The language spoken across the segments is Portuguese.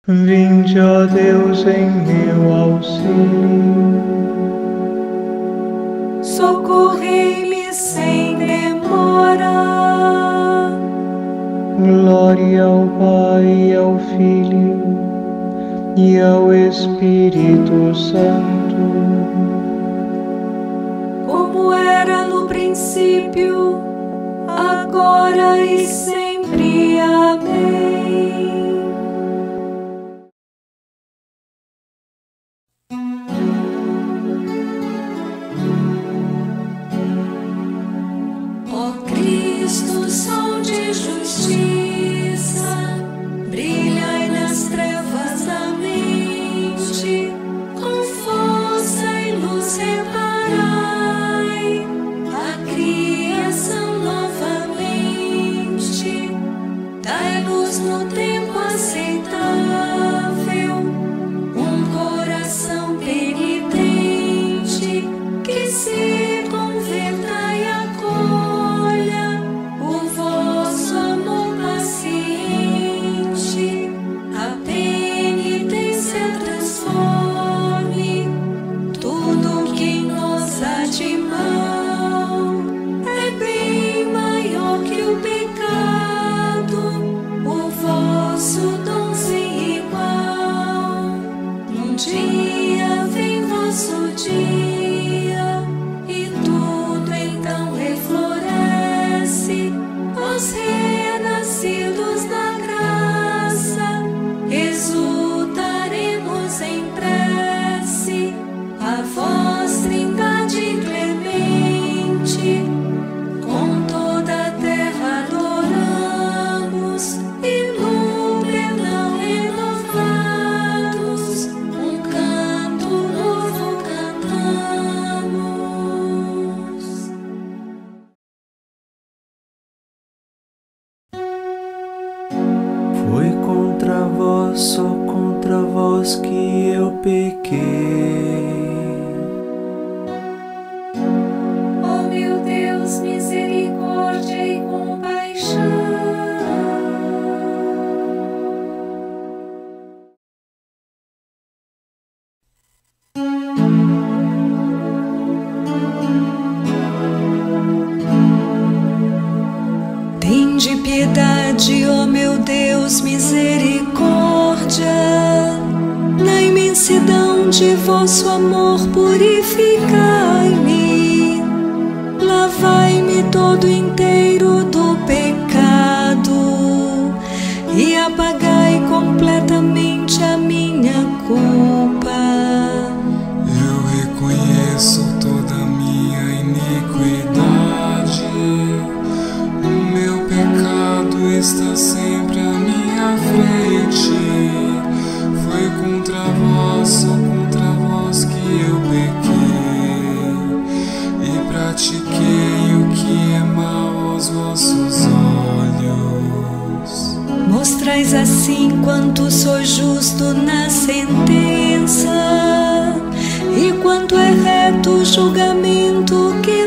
Vinde, ó Deus, em meu auxílio. Socorrei-me sem demora. Glória ao Pai, e ao Filho e ao Espírito Santo, Como era no princípio, agora e sempre. Amém. Ó Cristo, sol de justiça, brilhai nas trevas da mente, com força e luz reparai a criação novamente. Dai-nos no tempo aceitável um coração penitente, que se converta e acolha o vosso amor paciente. A penitência transforme tudo que em nós há de mal. É bem maior que o pecado, o vosso dom sem igual. Num dia vem vosso dia, e tudo então refloresce. Os renascidos da graça, exultaremos em prece. A vós, Trindade clemente, com toda a terra adoramos, e num perdão renovados, um canto novo cantamos. Foi contra vós, só contra vós que eu pequei. Ó meu Deus, misericórdia e compaixão. Tende piedade, ó meu Deus, misericórdia. Na imensidão de vosso amor, purificai-me. Lavai-me todo inteiro do pecado e apagai completamente a minha culpa. Eu reconheço toda a minha iniquidade. O meu pecado está sempre à minha frente. Foi contra vós, só contra vós que eu pequei e pratiquei o que é mal aos vossos olhos. Mostrais assim quanto sou justo na sentença, e quanto é reto o julgamento que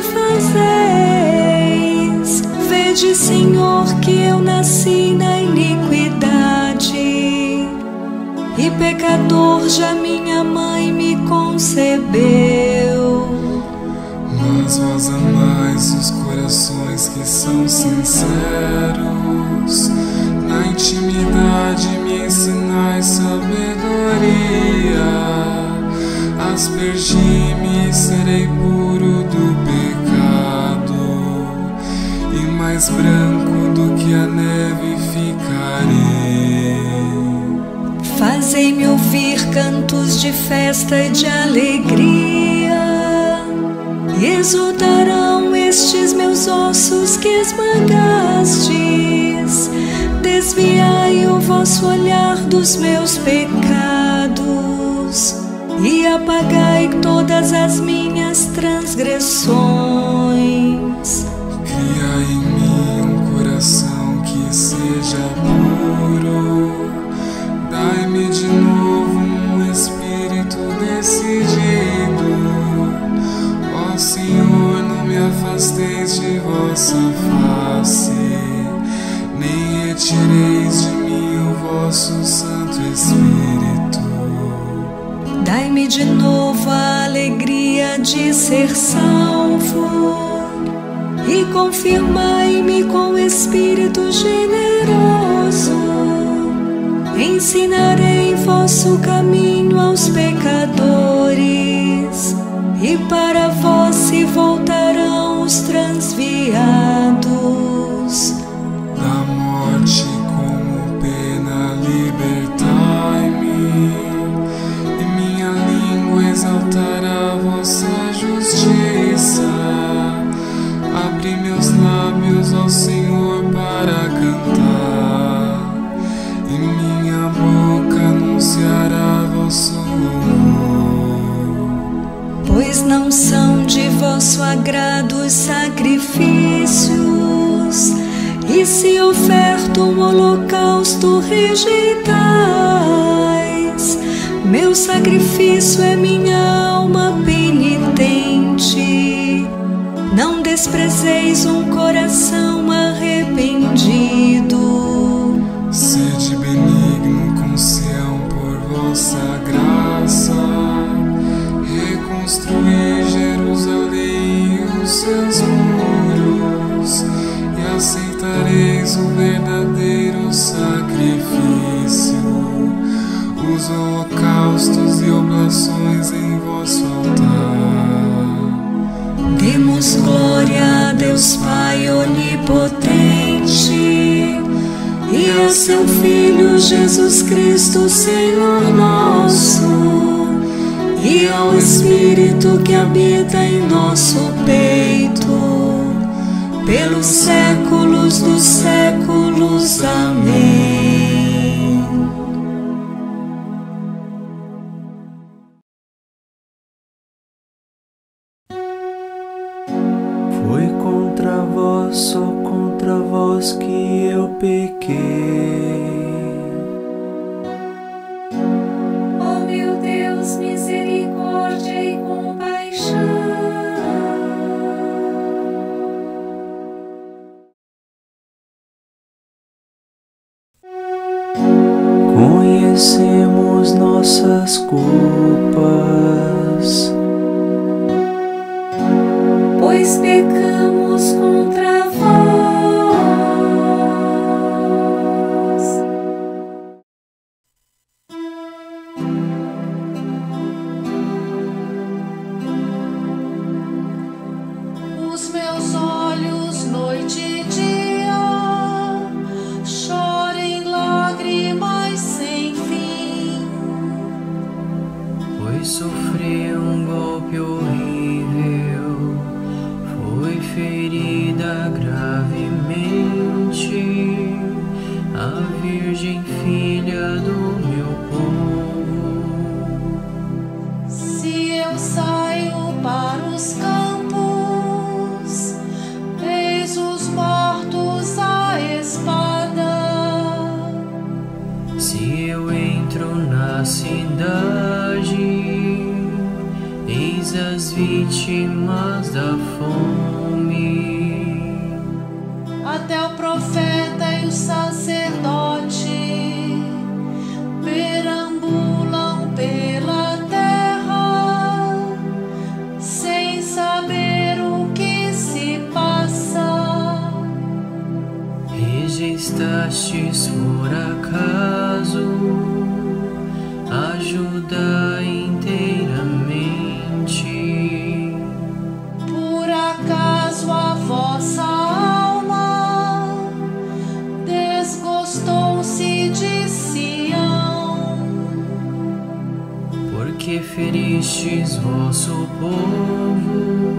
fazeis. Vede, Senhor, que eu nasci na iniquidade, e pecador já minha mãe me concebeu. Mas vós amais os corações que são sinceros. Na intimidade me ensinais sabedoria. Aspergi-me e serei puro do pecado, e mais branco do que a neve ficarei. Fazei-me ouvir cantos de festa e de alegria, e exultarão estes meus ossos que esmagastes. Desviai o vosso olhar dos meus pecados, e apagai todas as minhas transgressões. Criai em mim um coração que seja puro. Dai-me de novo um espírito decidido. Ó Senhor, não me afasteis de vossa face, nem retireis de mim o vosso Santo Espírito. Dai-me de novo a alegria de ser salvo e confirmai-me com o Espírito generoso. Ensinarei vosso caminho aos pecadores, e para vós se voltarão os transviados. Da morte como pena libertai-me, e minha língua exaltará a vossa justiça. Abri meus lábios ao Senhor para cantar, e minha boca anunciará vosso louvor. Pois não são de vosso agrado os sacrifícios, e se oferto um holocausto rejeitais. Meu sacrifício é minha alma penitente. Não desprezeis um coração arrependido. Sede benigno com Sião por vossa graça, reconstruí Jerusalém e os seus muros, e aceitareis o verdadeiro sacrifício, os holocaustos e oblações em vosso altar. Demos glória a Deus Pai onipotente e a seu Filho Jesus Cristo, Senhor nosso, e ao Espírito que habita em nosso peito, pelos séculos dos séculos. Amém. Foi contra vós, só contra vós que eu pequei. Ó meu Deus, misericórdia e compaixão. Conhecemos nossas culpas, Pois pecamos contra vós. Os meus olhos, noite e dia, chorem lágrimas sem fim. pois sofri um golpe horrível, foi ferida gravemente a Virgem Filha do meu povo. Se eu saio para os campos, eis os mortos à espada. Se eu entro na cidade, eis as vítimas da fome. Até o profeta e o sacerdote perambulam pela terra, sem saber o que se passa. Registastes por acaso ajuda inteiramente. Por acaso a vossa alma desgostou-se de Sião? Porque feristes vosso povo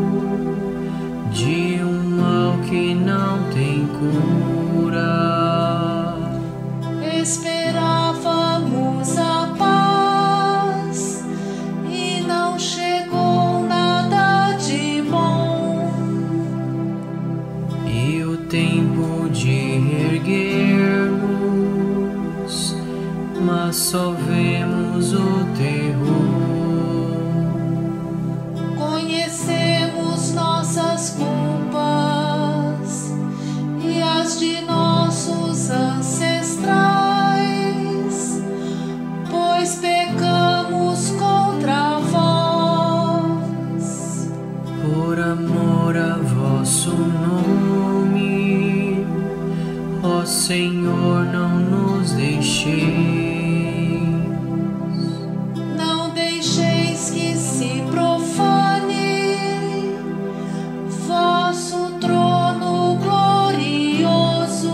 de um mal que não tem cura. Esperávamos a paz e não chegou nada de bom. E o tempo de erguermos, mas só vemos o terror. Conhecemos nossas culpas e as de nossos ancestrais, Senhor, não nos deixeis. Não deixeis que se profane vosso trono glorioso.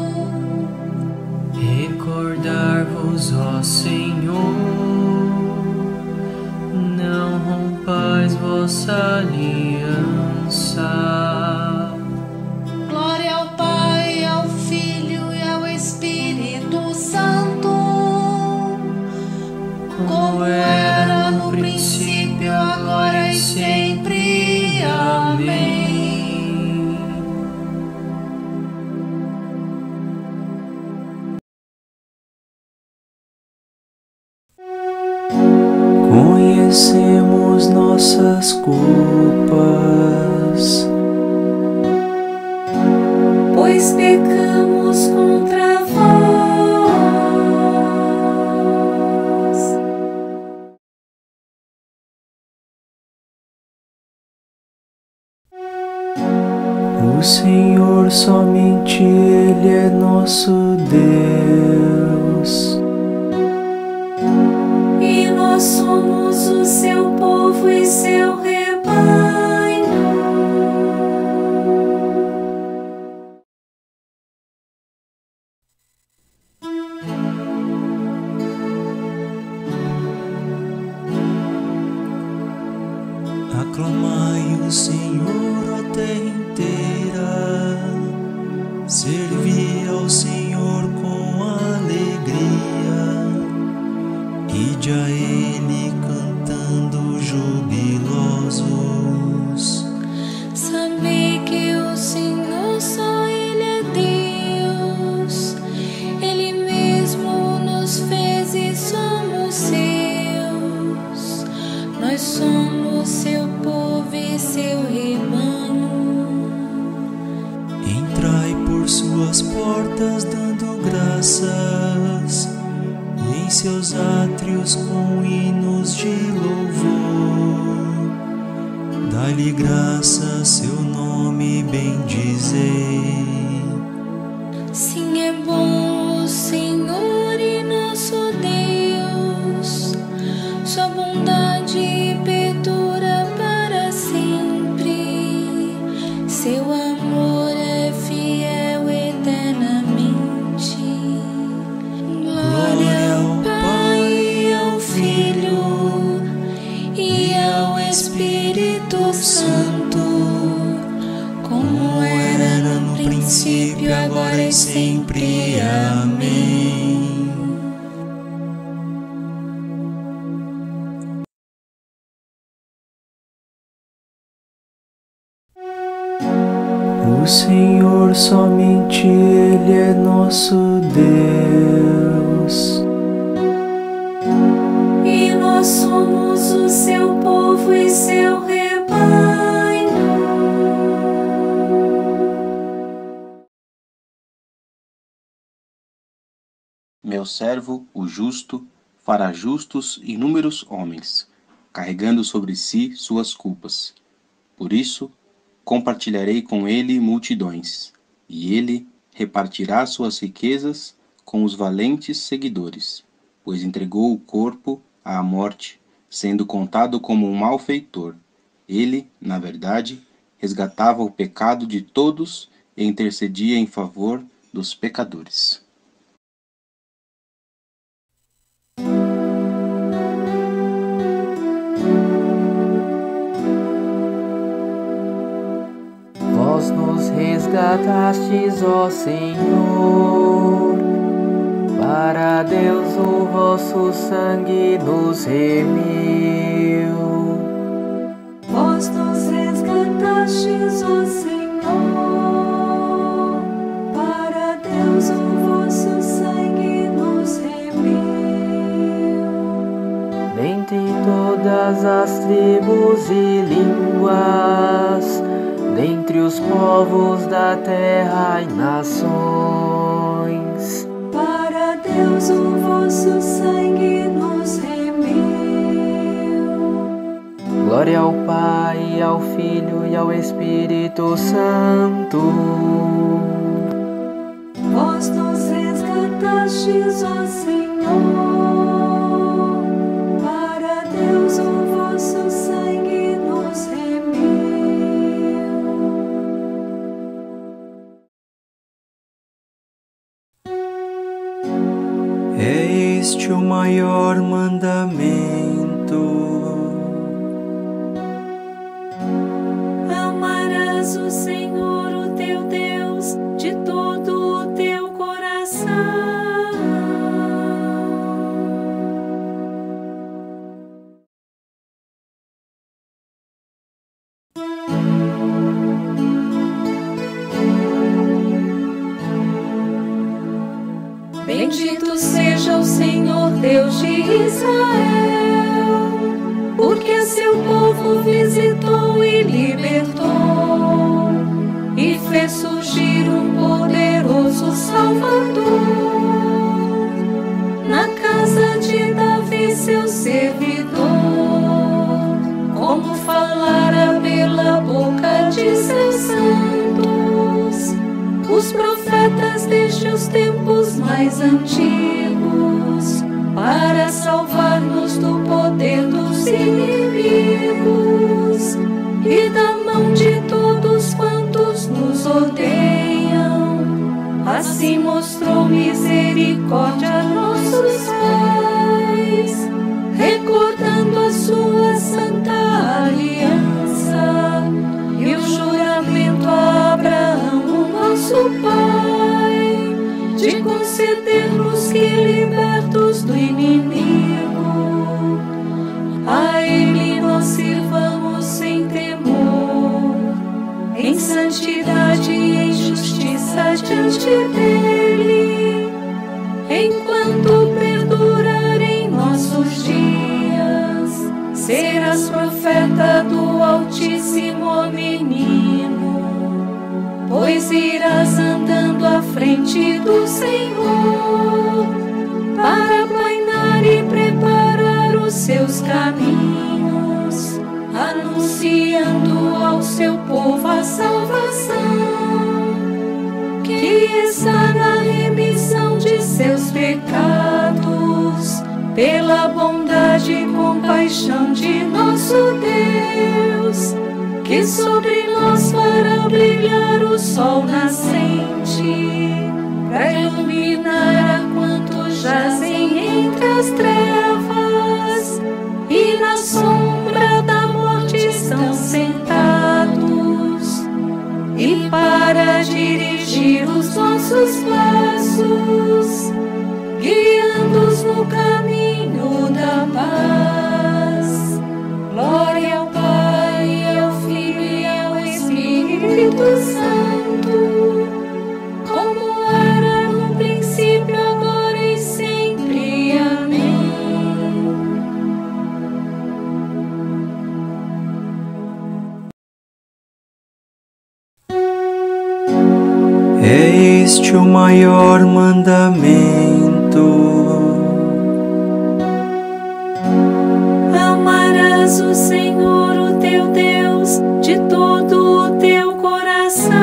Recordar-vos, ó Senhor, não rompais vossa aliança. Glória ao Pai, ao Filho e ao Espírito Santo, como era no princípio, agora e sempre. Amém. Conhecemos nossas culpas, Pois pecamos contra vós. o Senhor, somente Ele é nosso Deus. E nós somos o seu povo e seu rebanho. Aclamai o Senhor, ó terra inteira, servi ao Senhor com alegria, ide a Ele cantando jubilosos. Sabei que o Senhor só Ele é Deus. Ele mesmo nos fez e somos seus. Nós somos seu povo e seu rebanho. Entrai por suas portas dando graças, e em seus átrios com hinos de louvor. Dai-lhe graça, seu nome bendizei. Sim, é bom o Senhor e nosso Deus. Sua bondade perdura para sempre. Seu amor é fiel eternamente. Glória ao Pai, ao Filho e ao Espírito Santo, como era no princípio, agora e sempre. Amém. O Senhor, somente Ele é nosso Deus. E nós somos o seu povo e seu rebanho. Meu servo, o justo, fará justos inúmeros homens, carregando sobre si suas culpas. Por isso, compartilharei com ele multidões, e ele repartirá suas riquezas com os valentes seguidores, pois entregou o corpo à morte, sendo contado como um malfeitor. Ele, na verdade, resgatava o pecado de todos e intercedia em favor dos pecadores. Vós nos resgatastes, ó Senhor, para Deus o vosso sangue nos remiu. Vós nos resgatastes, ó Senhor, para Deus o vosso sangue nos remiu. Dentre todas as tribos e línguas, dentre os povos da terra e nações, Para Deus o vosso sangue nos remiu. glória ao Pai, ao Filho e ao Espírito Santo. Vós nos enviastes, ó Senhor, para Deus o vosso sangue nos remiu. É este o maior mandamento: amarás o Senhor, o teu Deus, de todo o teu coração. Bendito seja o Senhor Deus de Israel, porque seu povo visitou e libertou, e fez surgir um poderoso Salvador. Na casa de Davi, seu servidor, como falara pela boca de seus santos, os profetas desde os tempos mais antigos, para salvar-nos do poder dos inimigos e da mão de todos quantos nos odeiam. Assim mostrou misericórdia a nossos pais, recordando a sua santa aliança e o juramento a Abraão, nosso Pai, de conceder-nos que, libertos do inimigo, a Ele nós sirvamos sem temor, em santidade e em justiça diante dEle, enquanto perdurarem nossos dias. Serás profeta do Altíssimo, ó menino, pois irás andando à frente do Senhor, para aplainar e preparar os seus caminhos, anunciando ao seu povo a salvação, que está na remissão de seus pecados, pela bondade e compaixão de nosso Deus, que sobre nós fará brilhar o sol nascente, para iluminar a quantos jazem entre as trevas e na sombra da morte estão sentados, e para dirigir os nossos passos, guiando-os no caminho da paz. Glória ao Pai, ao Filho e ao Espírito Santo, como era no princípio, agora e sempre. Amém. É este o maior mandamento: amarás o Senhor, o teu Deus, de todo o teu coração.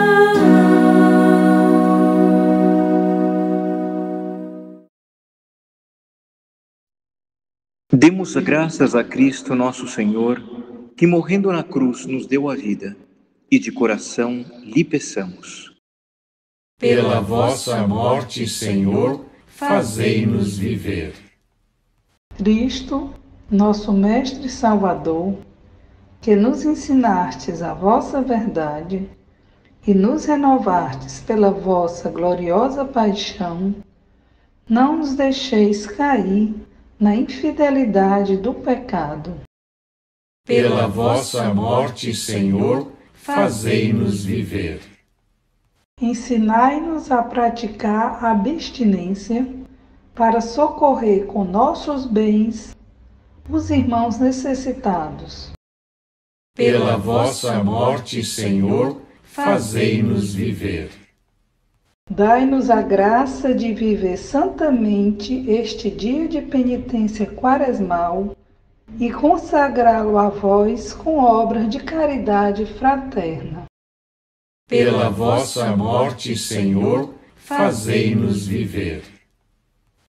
Demos graças a Cristo nosso Senhor, que morrendo na cruz nos deu a vida, e de coração lhe peçamos. Pela vossa morte, Senhor, fazei-nos viver. Cristo, nosso Mestre e Salvador, que nos ensinastes a vossa verdade e nos renovastes pela vossa gloriosa paixão, não nos deixeis cair na infidelidade do pecado. Pela vossa morte, Senhor, fazei-nos viver. Ensinai-nos a praticar a abstinência para socorrer com nossos bens os irmãos necessitados. Pela vossa morte, Senhor, fazei-nos viver. Dai-nos a graça de viver santamente este dia de penitência quaresmal e consagrá-lo a vós com obras de caridade fraterna. Pela vossa morte, Senhor, fazei-nos viver.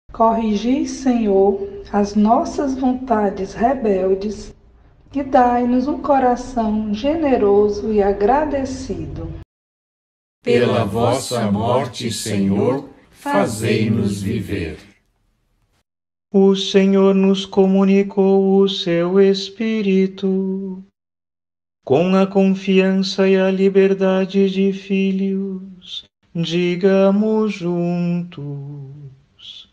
Corrigi, Senhor, as nossas vontades rebeldes e dai-nos um coração generoso e agradecido. Pela vossa morte, Senhor, fazei-nos viver. O Senhor nos comunicou o seu Espírito, com a confiança e a liberdade de filhos, digamos juntos.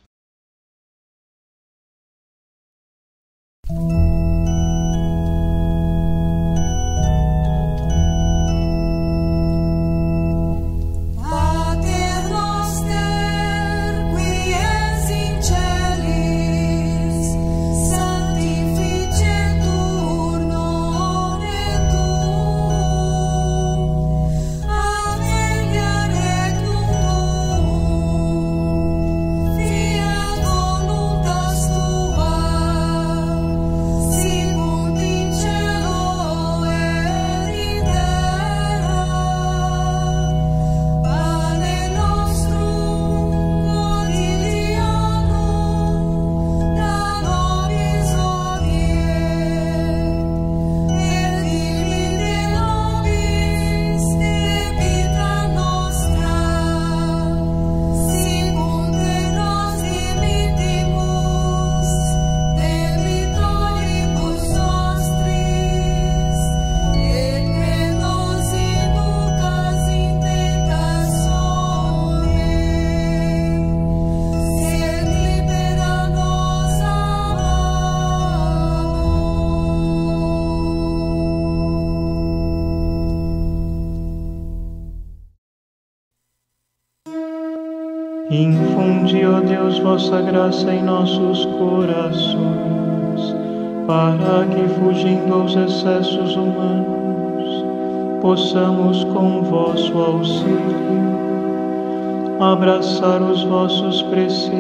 Infundi, ó Deus, vossa graça em nossos corações, para que, fugindo aos excessos humanos, possamos, com vosso auxílio, abraçar os vossos preceitos.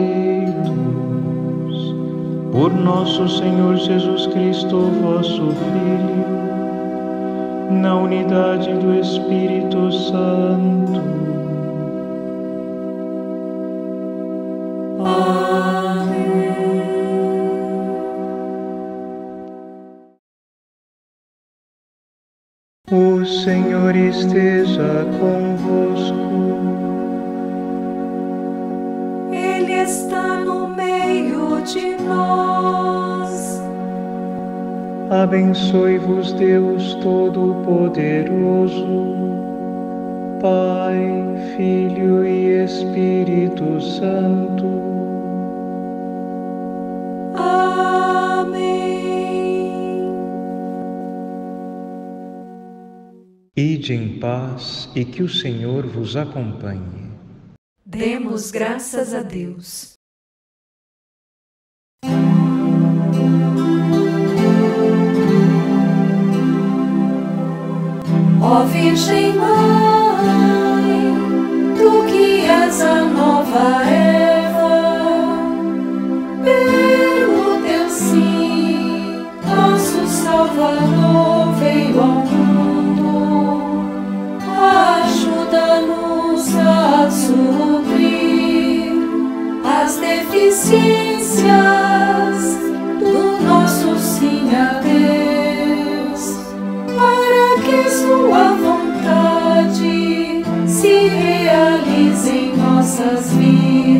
Por nosso Senhor Jesus Cristo, vosso Filho, na unidade do Espírito Santo. O Senhor esteja convosco. Ele está no meio de nós. Abençoe-vos Deus Todo-Poderoso, Pai, Filho e Espírito Santo. Amém. Ide em paz e que o Senhor vos acompanhe. Demos graças a Deus. Ó Virgem Mãe, tu que és a nova Eva, pelo teu sim, nosso Salvador veio ao mundo. Ajuda-nos a suprir as deficiências do nosso sim a Deus, para que sua vontade se realize em nossas vidas.